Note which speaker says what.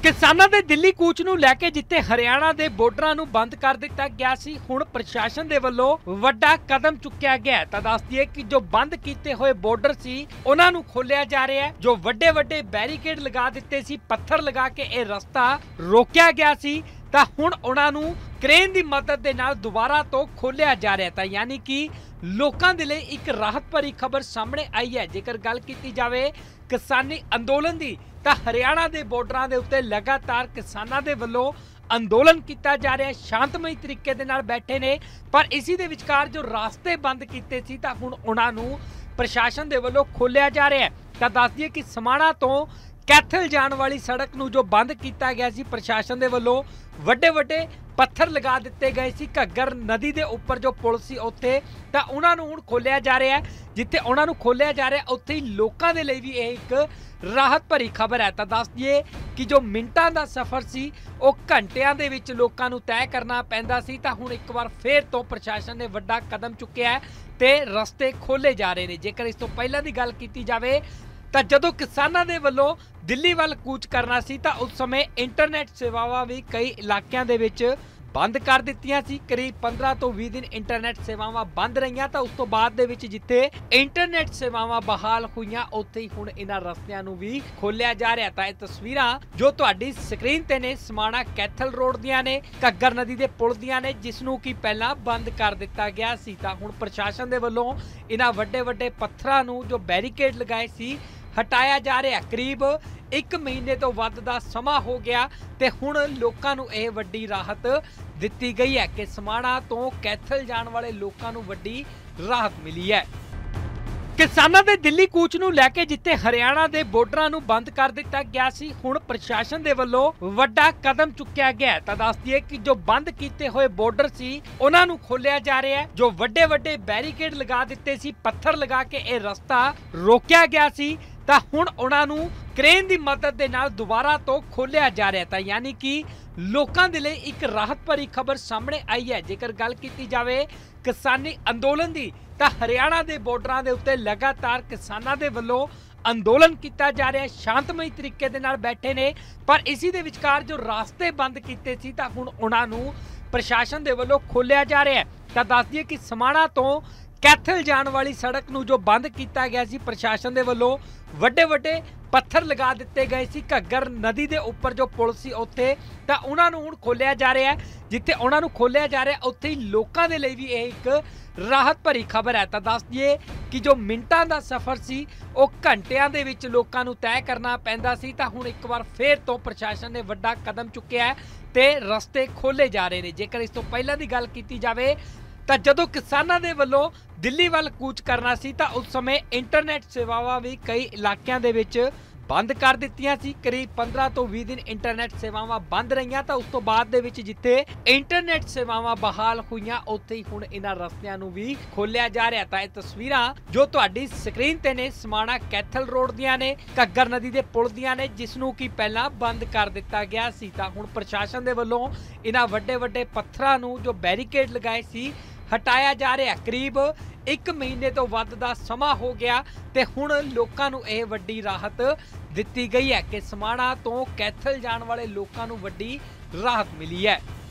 Speaker 1: किसानों के दिल्ली कूच नूं लैके जिथे हरियाणा के बॉर्डरां नूं बंद कर दिता गया सी, हुण प्रशासन दे वल्लों वड्डा कदम चुक्या गया है। दस दिए कि जो बंद किए हुए बॉर्डर सी उन्हां नूं खोलिया जा रहा है। जो वड्डे वड्डे बैरीकेड लगा दिते सी, पत्थर लगा के यह रस्ता रोकिया गया सी, तां हुण उन्हां नूं क्रेन की मदद दे नाल दोबारा तो खोलिया जा रहा है। यानी कि लोकां दे लई एक राहत भरी खबर सामने आई है। जेकर गल की जाए किसानी अंदोलन की, तो हरियाणा के बॉर्डरां दे उत्ते लगातार किसानां दे वल्लों अंदोलन किया जा रहा है। शांतमई तरीके दे नाल बैठे ने, पर इसी दे विचकार जो रास्ते बंद कीते सी तां हुण उन्हां नूं प्रशासन दे वल्लों खोलिया जा रहा है। तां दस दिए कि समाणा तो कैथल जाने वाली सड़क नूं जो बंद किया गया सी, प्रशासन दे वल्लों वड्डे वड्डे पत्थर लगा दिते गए सी। घग्गर नदी के उपर जो पुल सी उत्थे, तां उन्हां नूं हुण खोलिया जा रहा है। जिथे उन्हां नूं खोलिया जा रहा है उत्थे ही लोकां दे लई भी एक राहत भरी खबर है। तो दस दिए कि जो मिनटां दा सफ़र सी वो घंटियां दे विच लोकां नूं तय करना पैंदा सी, तां हुण एक बार फिर तो प्रशासन ने वड्डा कदम चुक्या है ते रस्ते खोले जा रहे हैं। जेकर इस तो पहलां दी गल कीती जावे तां जदों किसानां दे वल्लों दिल्ली वल कूच करना सी, तां उस समय इंटरनेट सेवावां भी कई इलाकिਆਂ ਦੇ ਵਿੱਚ बंद कर दित्तियां सी। करीब 15 तो 20 दिन इंटरनेट सेवावां बंद रहियां। तां उस तो बाद दे विच जिथे इंटरनेट सेवावां बहाल होईयां उत्थे ही हुण इन्हां रस्तियां नूं भी खोलिया जा रहा। तां इह तस्वीरां जो तुहाडी स्क्रीन ते ने समाणा कैथल रोड दियां ने, घग्गर नदी दे पुल दियां ने, जिस नूं कि पहलां बंद कर दित्ता गया सी। तां हुण प्रशासन दे वल्लों इन्हां वड्डे वड्डे पत्थरां नूं जो बैरीकेड लगाए सी हटाया जा रहा है। करीब 1 महीने तो वध दा समा हो गया ते हुण लोकां नूं इह वड्डी राहत दित्ती गई है कि समाणा तो कैथल जाण वाले लोकां नूं वड्डी राहत मिली है। किसानां दे दिल्ली कूच नूं लैके जिथे हरियाणा के बॉर्डरां नूं बंद कर दिता गया सी, हुण प्रशासन दे वल्लों वड्डा कदम चुक्या गया है। तां दस दिए कि जो बंद किए हुए बॉर्डर सी उन्हां नूं खोलिया जा रहा है। जो वड्डे वड्डे बैरीकेड लगा दिते सी, पत्थर लगा के यह रस्ता रोकिया गया सी, तां हुण उन्हां नूं क्रेन की मदद दे नाल दोबारा तो खोलिया जा रहा है। यानी कि लोकां दे लई एक राहत भरी खबर सामने आई है। जेकर गल की जाए किसानी अंदोलन की, तो हरियाणा के बॉर्डरां दे उत्ते लगातार किसानां दे वल्लों अंदोलन किया जा रहा है। शांतमई तरीके दे नाल बैठे ने, पर इसी दे विचकार जो रास्ते बंद कीते सी तां हुण उन्हां नूं प्रशासन दे वल्लों खोलिया जा रहा है। तां दस दिए कि समाणा तो कैथल जाने वाली सड़क नूं जो बंद किया गया सी, प्रशासन दे वल्लों वड्डे वड्डे पत्थर लगा दिते गए सी। घग्गर नदी के उपर जो पुल सी उत्थे, तां उन्हां नूं हुण खोलिया जा रहा है। जिथे उन्हां नूं खोलिया जा रहा है उत्थे ही लोकां दे लई भी एक राहत भरी खबर है। तां दस दिए कि जो मिनटां दा सफ़र सी वो घंटियां दे विच लोकां नूं तय करना पैंदा सी, तां हुण एक बार फिर तो प्रशासन ने वड्डा कदम चुक्या है ते रस्ते खोले जा रहे हैं। जेकर इस तो पहलां दी गल कीती जावे तां जदों किसानां दे वल्लों दिल्ली वल कूच करना सी, तां उस समय इंटरनेट सेवावां भी कई इलाकिਆਂ ਦੇ ਵਿੱਚ बंद कर दित्तियां सी। करीब 15 तो 20 दिन इंटरनेट सेवावां बंद रहियां। तां उस तो बाद दे विच जिथे इंटरनेट सेवावां बहाल होईयां उत्थे ही हुण इन्हां रस्तियां नूं भी खोलिया जा रहा। तां इह तस्वीरां जो तुहाडी स्क्रीन ते ने समाणा कैथल रोड दियां ने, घग्गर नदी दे पुल दियां ने, जिस नूं कि पहलां बंद कर दित्ता गया सी। तां हुण प्रशासन दे वल्लों इन्हां वड्डे वड्डे पत्थरां नूं जो बैरीकेड लगाए सी हटाया जा रहा है। करीब 1 महीने तो वध दा समा हो गया ते हुण लोकां नूं इह वड्डी राहत दित्ती गई है कि समाणा तो कैथल जाण वाले लोकां नूं वड्डी राहत मिली है।